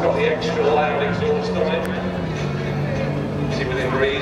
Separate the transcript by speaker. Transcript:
Speaker 1: got the extra loud exhaust on it. See within reason.